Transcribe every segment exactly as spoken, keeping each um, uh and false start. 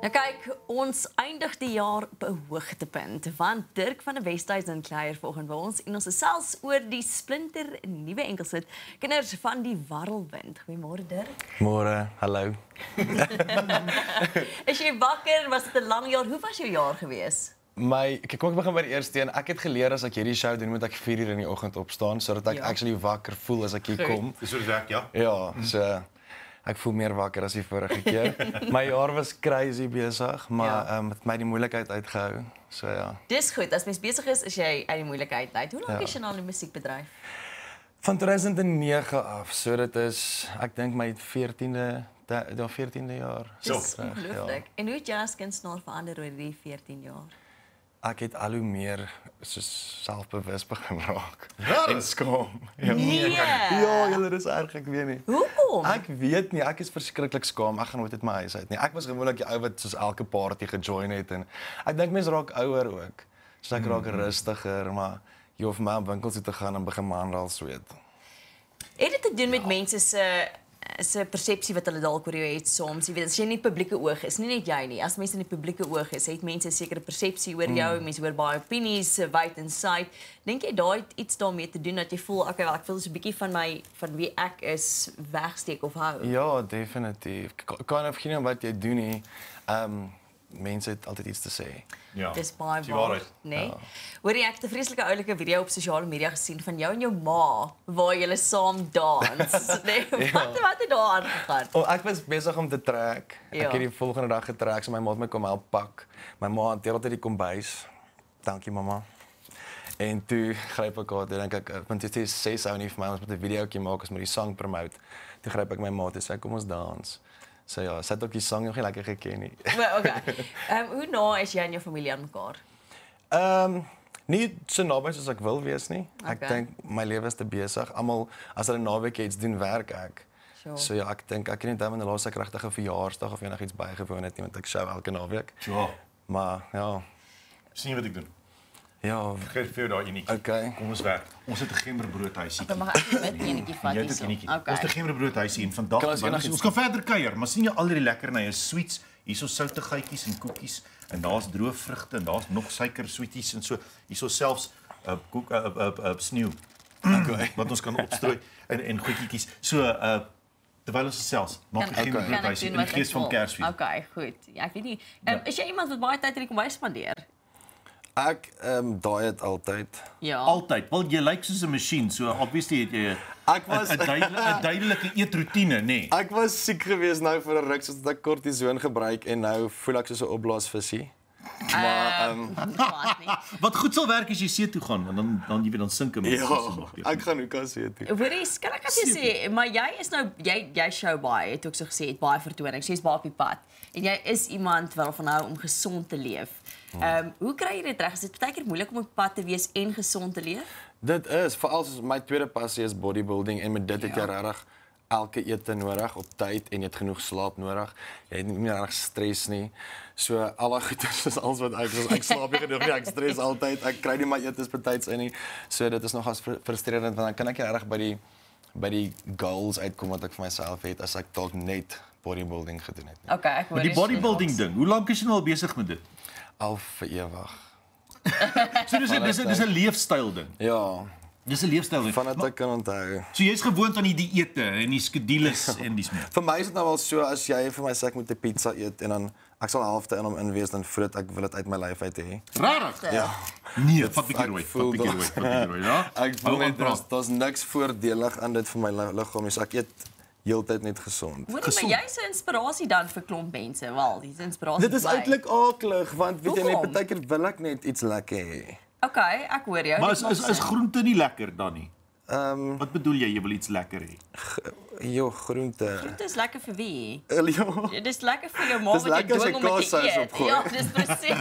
Nou kyk, ons eindig die jaar op 'n hoogtepunt, want Dirk van die Westhuizen kuier vanoggend by ons en ons is selfs oor die splinternuwe enkelsit Kinders Van Die Warrelwind. Goeiemôre Dirk. Môre, hallo. Is jy wakker? Was dit 'n lang jaar? Hoe was jou jaar gewees? My, ek kom ek begin by die eerste een. Ek het geleer as ek hierdie show doen, moet ek vier uur in die oggend opstaan sodat ek Ja. actually wakker voel as ek hier kom. Dis so werk, ja. Ja, so ek voel meer wakker as die vorige keer. My jaar was crazy besig, maar Ja. ehm het my die moeilikheid uitgehou. So ja. Dis goed, as mens besig is, is jy uit die moeilikheid uit. Hoe lank Ja. is jy nou in die musiekbedryf? Van tweeduisend negen af. So dit is ek dink my veertiende ja, veertiende jaar. Dis terug, ongelooflik. En hoe het jy as kunstenaar verander oor die veertien jaar? Ek het al hoe meer soos selfbewus begin raak. Ja. En skaam. Ja. Nee. Ja, julle is erg, ek weet nie. Hoekom? Ek weet nie, ek is verskriklik skaam. Ek gaan nooit uit my huis uit nie. Ek was gewoonlik die ou wat soos elke party gejoin het en ek dink mense raak ouer ook. So ek raak rustiger, maar jy hoef my op winkels toe te gaan en begin maandag sweet. Het dit te doen met mense se se persepsie wat hulle dalk oor jou het soms. Jy weet, as jy nie publieke oog is, nie net jy nie. As mense in die publieke oog is, het mense 'n sekere persepsie oor jou, mense hoor baie opinies, wyd en suid. Dink jy daai het iets daarmee te doen dat jy voel, okay, wel, ek wil so 'n bietjie van my van wie ek is wegsteek of hou? Ja, definitief. K- Kan of geen wat jy doen nie. Ehm um, mense het altyd iets te sê. Ja. Dis baie Dis die waar, waarheid. nee? Ja. Hoor jy, ek het 'n vreeslike oulike video op sosiale media gesien van jou en jou ma waar julle saam dans. Nee, wat wat het daar aangegaan? Oh, ek was besig om te trek. Ja. Ek het die volgende dag getrek, so my ma het my kom help pak. My ma hanteer altyd die kombuis. Dankie mamma. En toe gryp ek haar, toe dink ek, want dit is ses ou nie vir my, ons moet 'n videoetjie maak, ons moet die sang promote. Toe gryp ek my ma toe sê kom ons dans. So ja, sy het ook die sang nog nie lekker geken nie. Maar okay. Ehm hoe na is jy en jou familie aan mekaar? Ehm um, nie so naby soos ek wil wees nie. Ek Okay. dink my lewe is te besig. Almal as hulle naweek iets doen, werk ek. Sure. So ja, ek dink ek het nie dan in die laaste regtig 'n verjaarsdag of enigiets bygewoon het nie, want ek show elke naweek. Ja. Maar ja, Sien wat ek doen. ja, Geef vir jou daai enetjie. okay. Kom ons werk. Ons het 'n gemberbroodhuisie. Dan mag ek net met enetjie vat Jy het 'n hierso. enetjie. Okay. Ons het 'n gemberbroodhuisie en vandag Kan ons want enigiets ons gaan verder kuier, maar sien jy al hierdie lekkernye, sweets, hierso soutigheidjies en koekies en daar's droë vrugte en daar's nog suiker sweeties en so. Hierso selfs 'n uh, koek 'n uh, uh, uh, sneeu. Okay. Wat ons kan opstrooi en en goedjies. So uh terwyl ons selfs maak 'n Kan- gemberbroodhuisie in die gees van Kersfees. Okay, goed. Ja, ek weet nie. Um, is jy iemand wat baie tyd in die kombuis spandeer? Ek ehm um, daai het altyd. Ja. Altyd. Wel jy lyk soos 'n masjien, so obviously het jy 'n Ek was 'n duidelike 'n duidelike eetroetine, nê. Nee. ek was siek geweest nou vir 'n ruk sodat ek kortison gebruik en nou voel ek soos 'n opblaasvisie. Maar ehm um, Um, Wat goed sal werk as jy see toe gaan, want dan dan jy weet dan sink 'n mens. ja, ek gaan hoe kan sê toe. Hoorie, kan ek as jy sê, maar jy is nou jy jy show baie, het ook so gesê, het baie vertonings. Jy's baie op die pad. En jy is iemand wat van hou om gesond te leef. Ehm um, hoe kry jy dit reg? Is dit baie keer moeilik om op pad te wees en gesond te leef? Dit is veral soos my tweede passie is bodybuilding en met dit het jy regtig elke ete nodig op tyd en jy het genoeg slaap nodig. Jy het nie meer regtig stres nie. So al daai goed is alles wat ek soos ek slaap nie genoeg nie, ek stres altyd. Ek kry nie my etes betyds in nie. So dit is nogals fr- frustrerend want dan kan ek nie regtig by die by die goals uitkom wat ek vir myself het as ek dalk net bodybuilding gedoen het nie. Okay, ek hoor Maar die jy bodybuilding ons. ding, hoe lank is jy nou al besig met dit? Al vir ewig. So dis 'n dis 'n dis 'n leefstyl ding. Ja, Dis 'n leefstyl ding. vandat ek kan onthou. So jy's gewoond aan die dieete en die skedules en dis meer. Vir my is dit nou wel so as jy vir my sê ek moet 'n pizza eet en dan ek sal halfte in hom in wees dan voel dit ek wil dit uit my lyf uit hê. Rarig. Ja. Nee, vat bietjie ek rooi, voel vat bietjie dat- rooi, vat bietjie rooi, ja. Ek voel Hou net aan daar's praat. daar's niks voordelig aan dit vir my li- liggaam nie. So ek eet heeltyd net gesond. Hoorie, Gesond. maar jy's 'n inspirasie dan vir klomp mense. Wel, dis inspirasie. Dit is vir my. eintlik aaklig want weet jy net Hoekom? baie keer wil ek net iets lekker hê. Okay, ek hoor jou. Maar dit is maak is is sin. groente nie lekker dan nie? Ehm um, Wat bedoel jy, jy wil iets lekker hê? jo groente. Dit is lekker vir wie? Ja. Dit is lekker vir jou ma Dis wat jy lekker as jy dwing om dit te kaassaus eet. opgooi. Ja, dis presies.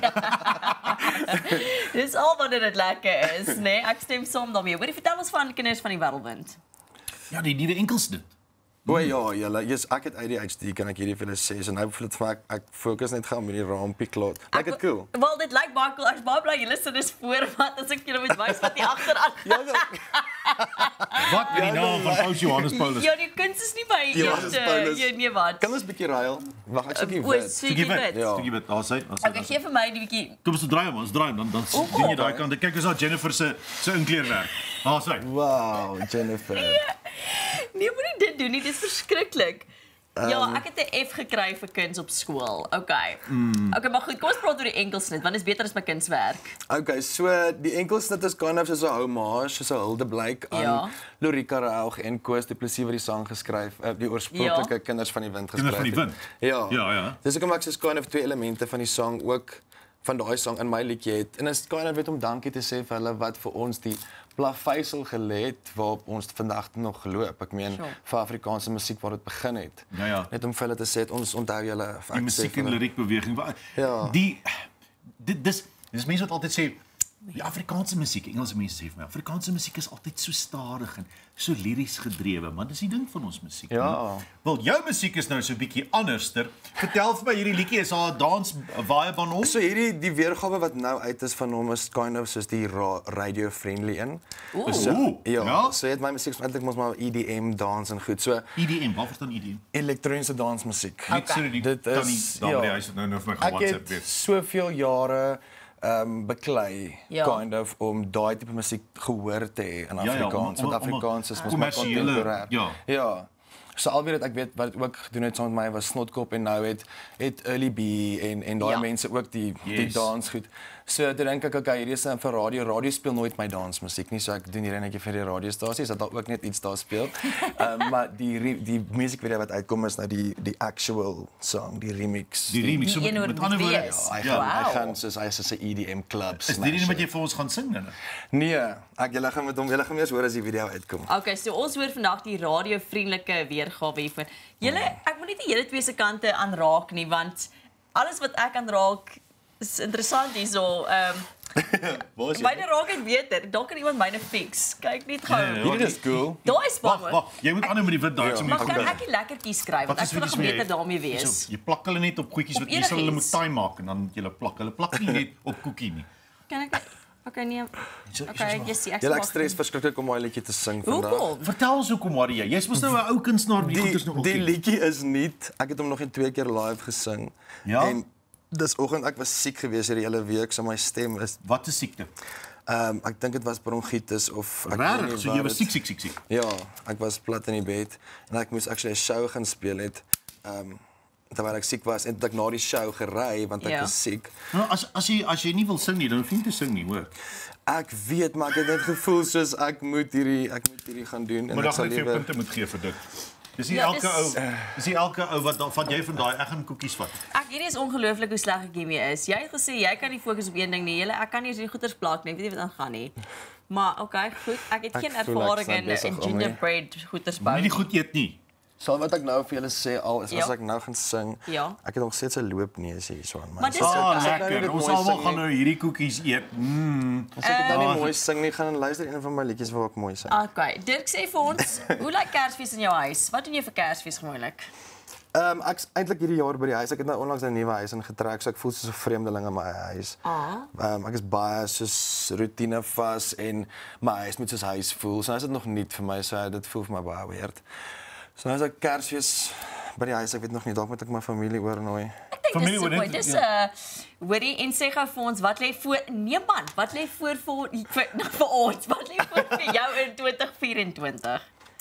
Dis al wat dit lekker is, nee? Ek stem saam daarmee. Hoorie, vertel ons van Kinders Van Die Warrelwind. Ja, die nuwe enkels dit. O ja, julle, yes, ek het A D H D, kan ek hierdie vir julle sê. So nou voel dit vir my, ek, ek fokus net gaan met die rampie klaar. Lyk dit cool? Wel, dit lyk baie cool. Ek is baie bly julle sit dus voor wat as ek julle moet wys wat hier agteraan. Ja, Wat met die naam van Paus Johannes Paulus? Ja, die kuns is nie by Johannes Paulus. Ja, nee wat. kan ons 'n bietjie ruil? Wag, ek stukkie O, wit. stukkie wit. Ja. Stukkie wit, daar's hy. daar's hy, Okay, daar's hy. gee vir my die bietjie. Kom ons draai hom, ons draai hom dan dan O, sien jy daai okay. kant. Kyk, is daar Jennifer se se inkleerwerk. Daar's hy. Wow, Jennifer. Nee, moenie dit doen nie, dit is verskriklik. Ja, ek het 'n F gekry vir kuns op skool. Okay. Mm. Okay, maar goed, kom ons praat oor die enkelsnit, want dit is beter as my kunswerk. Okay, so die enkelsnit is kind of soos 'n homage, soos 'n huldeblyk aan Ja. Lorika Raug en Koos Du Plessis wat die sang geskryf, uh, die oorspronklike Ja. Kinders van die Wind Kinders geskryf van die het. Wind? Ja. Ja, ja. Dis ook omdat ek soos kind of twee elemente van die sang ook van daai sang in my liedjie het. En is kind of weet om dankie te sê vir hulle wat vir ons die plaveisel gelê het waarop ons vandag nog geloop. Ek meen Sure. vir Afrikaanse musiek waar dit begin het. Ja, ja. Net om vir hulle te sê ons onthou julle Die musiek en liriekbeweging. Wa- Ja. Die dit dis dis mense wat altyd sê die Afrikaanse musiek, Engelse mense sê vir my, Afrikaanse musiek is altyd so stadig en so liries gedrewe, maar dis die ding van ons musiek. Ja. Nee? Wel, jou musiek is nou so 'n bietjie anderster. Vertel vir my hierdie liedjie, is daar 'n dans vibe aan hom? So hierdie die weergawe wat nou uit is van hom is kind of soos die ra radio friendly in. Ooh. So, Ooh, ja, ja. so het my musiek eintlik mos maar E D M dans en goed. So E D M, wat verstaan E D M? elektroniese dansmusiek. Ek sê dit Dit kan nie is- daar by die ja. huis het nou nou vir my gaan Ek WhatsApp het weer. soveel jare um beklei Ja. kind of om daai tipe musiek gehoor te hê in Ja, ja, Afrikaans, om- om- want om- Afrikaans is mos maar kommersiële- kontemporêr. ja. Ja. So alweer dat ek weet wat ook gedoen het saam met my was Snotkop en nou het het Early B en en daai Ja. mense ook die die Yes. dans goed. So toe dink ek okay, hierdie is vir radio. Radio speel nooit my dansmusiek nie, so ek doen hier netjie vir die radiostasies dat daar ook net iets daar speel. um, maar die re- die musiekvideo wat uitkom is nou die die actual song, die remix. Die remix, so Die een met, oor met ander woorde. wees. Hy Ja. gaan hy Wow. gaan soos hy is 'n E D M club. Is dit nie wat jy vir ons gaan sing dan? Nee, ek julle gaan met hom, julle gaan eers hoor as die video uitkom. Okay, so ons hoor vandag die radiovriendelike weergawe hiervan. Julle, ek moet nie die hele twee se kante aanraak nie, want alles wat ek aanraak is interessant hierso. Ehm Waar is myne raak het beter. Dalk kan iemand myne fix. Kyk net gou. Nee, nee, Hierdie is cool. Daai is Wag, spannend. wag, jy moet aanhou met die wit daai so Maar moet kan gebeur. ek die lekkertjies skryf? Want ek is wil dit nog beter daarmee wees. So, jy plak hulle net op goedjies Op wat jy sal hulle moet enigiets. time maak en dan jy plak. Hulle plak nie net op koekie nie. Kan ek Okay, nee. Zo- Okay, zo- jy sien ek Julle sal ek stres verskriklik om daai liedjie te sing vandag. Hoekom? Vertel ons hoekom Maria. Jy's mos nou 'n ou kunstenaar met die goeders nou Die ook. die liedjie is nuut. Ek het hom nog net twee keer live gesing. Ja? En dis oggend ek was siek geweest hierdie hele week, so my stem is Wat 'n siekte. ehm um, ek dink dit was bronchitis of ek weet Regtig? nie So wat jy was dit- siek siek siek siek. Ja, ek was plat in die bed en ek moes actually 'n show gaan speel het. Ehm um, terwyl ek siek was en toe ek na die show gery want ek Ja. is siek. Nou as as jy as jy nie wil sing nie, dan hoef jy nie te sing nie, hoor. Ek weet maar ek het net gevoel soos ek moet hierdie ek moet hierdie gaan doen en Maar ek dan sal gaan ek vir jou liewer punte moet gee vir dit. Dis nie Ja, elke dis- ou, dis nie elke ou wat dan van jy van daai ek gaan koekies vat. Ek hierdie is ongelooflik hoe sleg ek hiermee is. Jy het gesê jy kan nie fokus op een ding nie. Julle, ek kan nie eens hierdie goeters plak nie. Ek weet nie wat aangaan nie. Maar okay, goed. Ek het Ek geen voel ek ervaring is in besig in om nie- gingerbread goeters bou. Moenie die goed eet nie. Sal wat ek nou vir julle sê al is Ja. as ek nou gaan sing. Ja. Ek het nog steeds 'n loopneus hierso aan my. Maar dis So as Ah, okay. ek nou nie lekker. dit Ons mooi almal sing gaan nie- nou hierdie koekies eet. Mm. As ek dit nou Ah, nie mooi sing nie, gaan luister een van my liedjies waar ek mooi sing. Okay, Dirk sê vir ons, hoe lyk Kersfees in jou huis? Wat doen jy vir Kersfees gewoonlik? Ehm um, ek's eintlik hierdie jaar by die huis. Ek het nou onlangs 'n nuwe huis ingetrek, so ek voel soos 'n vreemdeling in my eie huis. Ah. Ehm um, ek is baie soos rotine vas en my huis moet soos huis voel. So nou is dit nog nuut vir my, so dit voel vir my baie weird. So nou is ek Kersfees by die huis. Ek weet nog nie, dalk moet ek my familie oornooi. Ek dink Familie dis hoor so net- mooi. Dis 'n ja. uh, hoorie en sê gou vir ons wat lê voor nee man, wat lê voor vir vir, vir ons? Wat lê voor vir jou in twintig vyf-en-twintig?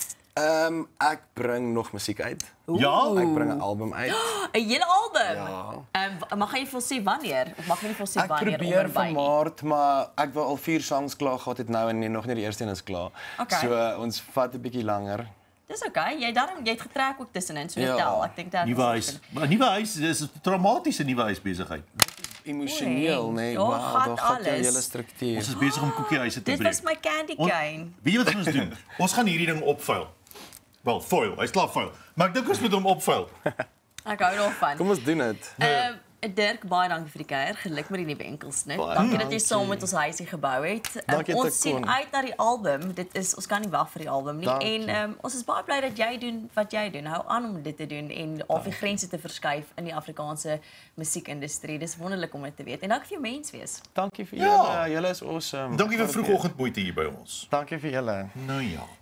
Ehm um, ek bring nog musiek uit. Ja, Ek bring 'n album uit. 'n Hele album. Ja. Ehm um, mag jy vir ons sê wanneer? Of mag jy nie vir ons sê Ek wanneer probeer onderby vir nie? Maart, maar ek wou al vier songs klaar gehad het nou en nie, nog nie die eerste een is klaar. Okay. So uh, ons vat 'n bietjie langer. Dis okay. Jy daarom jy het getrek ook tussenin, so Ja. vertel. Ek dink dat nuwe huis. Maar 'n nuwe huis is 'n traumatiese nuwe huisbesigheid. Emosioneel, Oei, nee. daar Wow, gaan daar gaan jou alles. hele struktuur. Ons is besig om koekiehuise te Dit breek. was my candy On- cane. Weet jy wat ons doen? Ons gaan hierdie ding opvuil. Wel, foil. Hy's klaar foil. Maar ek dink ons moet hom opvuil. Ek hou daarvan. Kom ons doen dit. Ehm Dirk, baie dankie vir die kuier. Geluk met die nuwe enkels, né? Baie Dankie dat jy dankie. saam met ons huisie gebou het. Um, Dankie, ons Tekon. sien uit na die album. Dit is ons kan nie wag vir die album nie. Dankie. En um, ons is baie bly dat jy doen wat jy doen. Hou aan om dit te doen en al die grense te verskuif in die Afrikaanse musiekindustrie. Dis wonderlik om dit te weet. En dankie vir jou mens wees. Dankie vir Ja. julle. Julle is awesome. Dankie vir vroegoggendmoeite hier by ons. Dankie vir julle. Nou ja.